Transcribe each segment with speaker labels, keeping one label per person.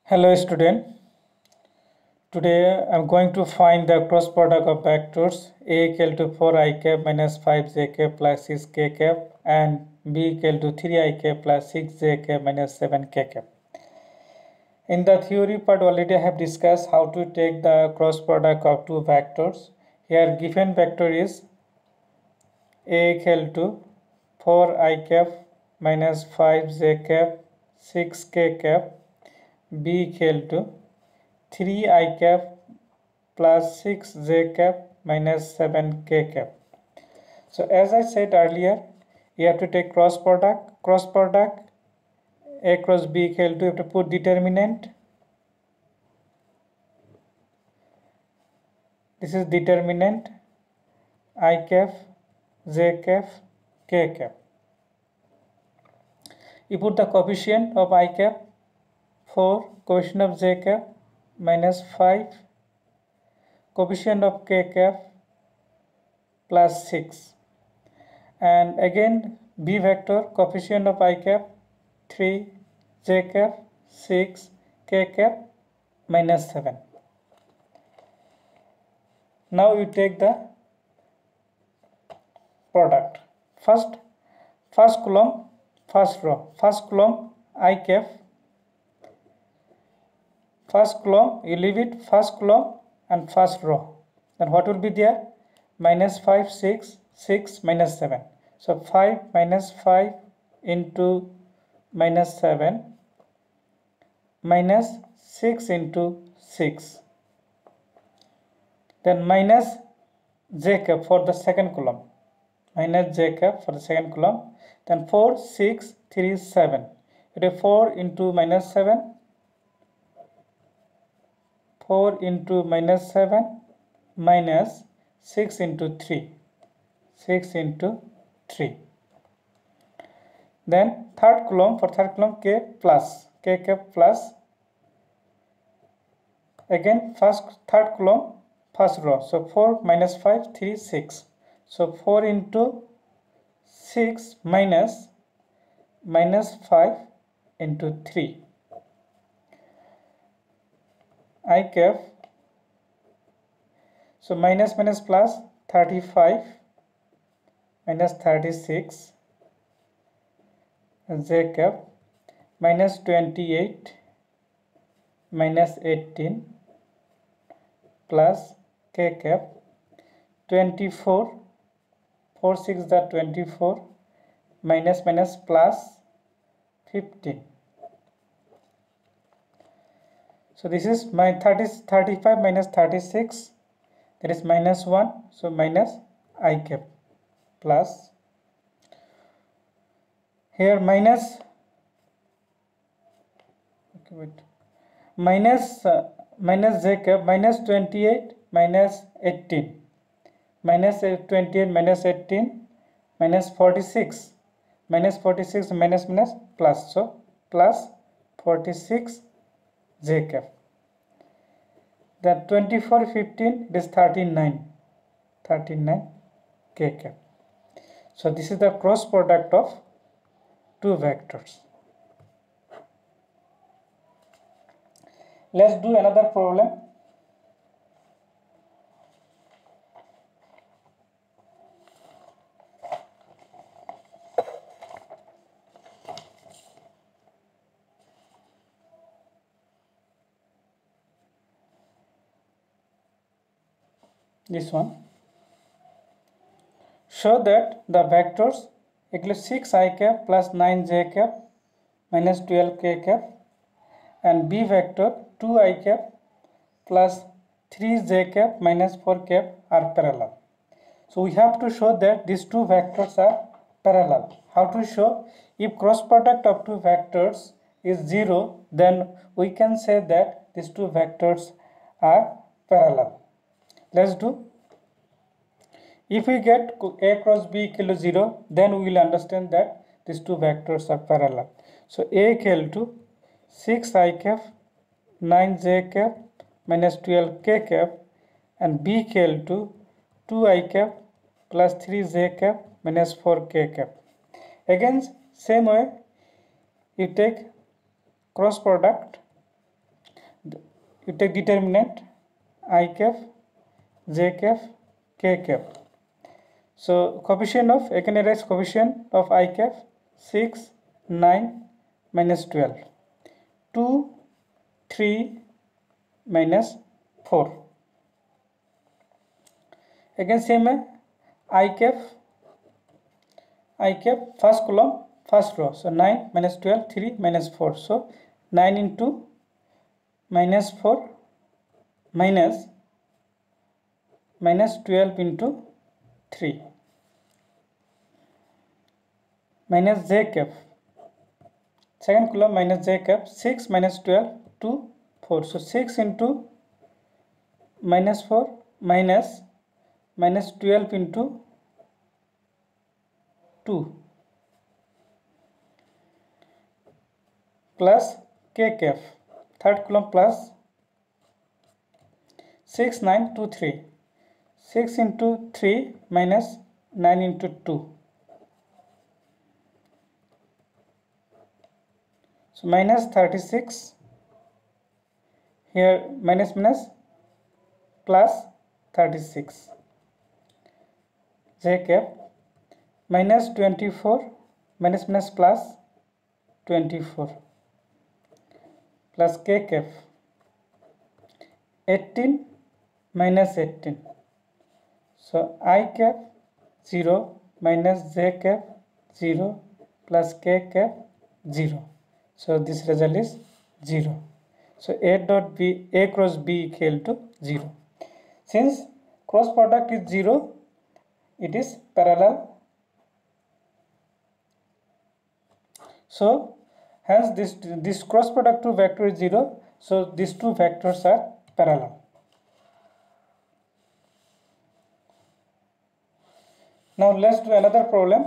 Speaker 1: Hello student, today I'm going to find the cross product of vectors a equal to 4 I cap minus 5 j cap plus 6 k cap and b equal to 3 I cap plus 6 j cap minus 7 k cap. In the theory part already I have discussed how to take the cross product of two vectors. Here given vector is a equal to 4 I cap minus 5 j cap 6 k cap, b equal to 3 I cap plus 6 j cap minus 7 k cap. So as I said earlier, you have to take cross product a cross b equal to, you have to put determinant. This is determinant I cap, j cap, k cap. You put the coefficient of I cap 4, coefficient of j cap minus 5, coefficient of k cap plus 6, and again b vector, coefficient of I cap 3, j cap 6, k cap minus 7. Now you take the product. First column, first row, first column I cap, first column you leave it, first column and first row. Then what will be there? Minus 5, 6, 6 minus 7. So 5 minus 5 into minus 7 minus 6 into 6. Then minus j cap for the second column. Minus j cap for the second column. Then 4, 6, 3, 7. It is 4 into minus 7. 4 into minus 7 minus 6 into 3. 6 into 3. Then third column, for third column k plus, k cap plus. Again third column, first row. So 4 minus 5, 3, 6. So 4 into 6 minus 5 into 3. I cap. So minus plus 35 minus 36, j cap minus 28 minus 18 plus k cap 24, 4 6 the 24 minus plus 15. So this is my 35 minus 36, that is minus 1, so minus I cap plus, here minus, okay, wait, minus j cap minus 28 minus 18, minus 28 minus 18 minus 46, minus 46 minus plus, so plus 46 j cap. Then 24, 15, it is 39 k cap. So this is the cross product of two vectors. Let's do another problem. This one. Show that the vectors equal 6 I cap plus 9 j cap minus 12 k cap and b vector 2 I cap plus 3 j cap minus 4 cap are parallel. So we have to show that these two vectors are parallel. How to show? If cross product of two vectors is 0, then we can say that these two vectors are parallel. Let's do. If we get a cross b equal to 0, then we will understand that these two vectors are parallel. So a equal to 6 I cap 9 j cap minus 12 k cap and b equal to 2 I cap plus 3 j cap minus 4 k cap. Again same way you take cross product you take determinant I cap, j cap, k cap. So coefficient of Ekeneri's coefficient of I cap 6, 9 minus 12, 2, 3 minus 4. Again same है I cap first column first row. So 9 minus 12, 3 minus 4. So 9 into minus 4 minus 12 into 3 minus j cap. Second column minus j cap 6 minus 12 2 4. So 6 into minus 4 minus 12 into 2 plus k cap. Third column plus 6 9 2 3. 6 into 3 minus 9 into 2. So minus 36. Here minus plus 36. J cap minus 24 minus plus 24 plus k cap 18 minus 18. So I cap 0 minus j cap 0 plus k cap 0. So this result is 0. So A cross B equal to 0. Since cross product is 0, it is parallel. So hence this cross product to vector is 0. So these two vectors are parallel. Now let's do another problem.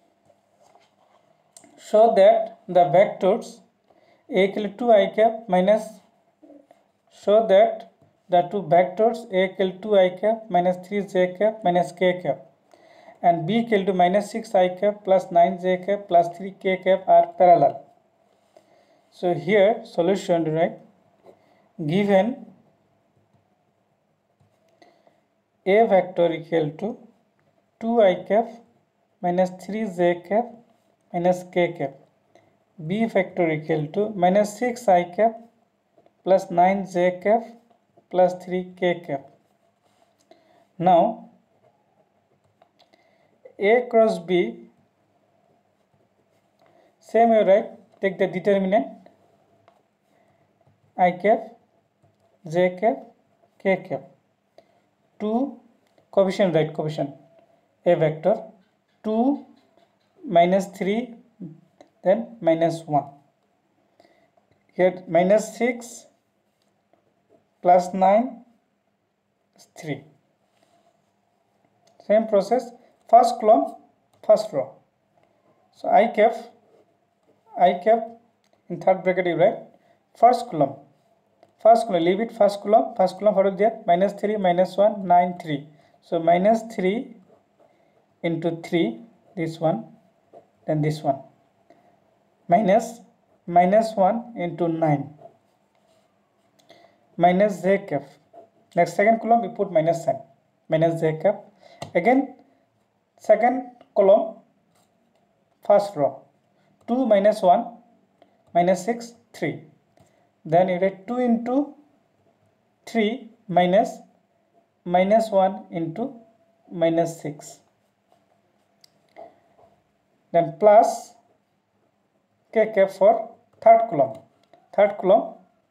Speaker 1: Show that the vectors A equal to I cap minus. Show that the two vectors A equal to I cap minus 3j cap minus k cap and B equal to minus 6 I cap plus 9j cap plus 3k cap are parallel. So here solution, right? Given A vector equal to 2 I cap minus 3j cap minus k cap, B vector equal to minus 6 I cap plus 9j cap plus 3k cap. Now A cross B, same way, right? Take the determinant I cap, j cap, k cap. 2 coefficient, right? Coefficient A vector 2 minus 3 then minus 1. Here minus 6 plus 9 is 3. Same process, first column first row. So I cap in third bracket, you write first column, leave it first column what is there? Minus 3 minus 1 9 3. So minus 3 into 3, this one, then this one, minus 1 into 9 minus j cap. Next second column we put minus sign, minus j cap. Again second column first row 2 minus 1 minus 6 3. Then you write 2 into 3 minus 1 into minus 6. Then plus k cap for third column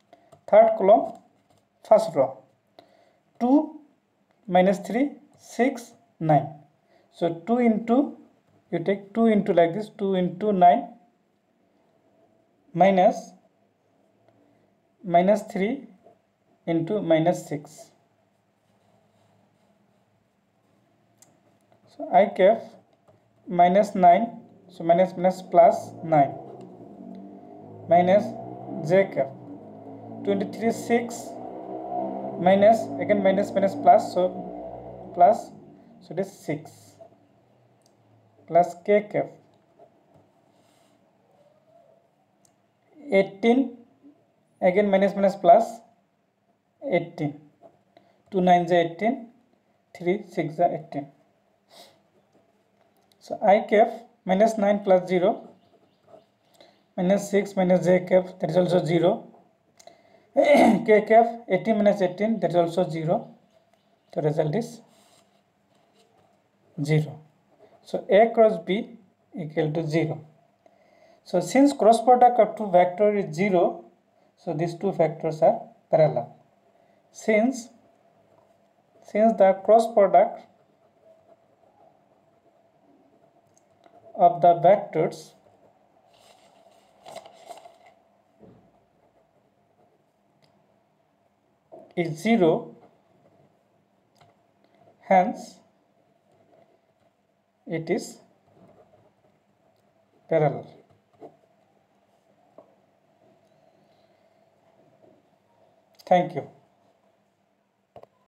Speaker 1: first row 2 minus 3 6 9. So 2 into, you take 2 into like this, 2 into 9 minus 3 into minus 6. So I cap minus 9, so minus plus 9 minus j cap 23 6 minus, again minus plus, so plus, so it is 6 plus k cap 18, again minus plus 18, 2 9 is 18, 3 6 is 18. So I cap minus 9 plus 0, minus 6 minus j cap, that is also 0. K cap 18 minus 18, that is also 0. The result is 0. So A cross B equal to 0. So since cross product of two vector is 0, so these two vectors are parallel. Since the cross product of the vectors is 0, hence it is parallel. Thank you.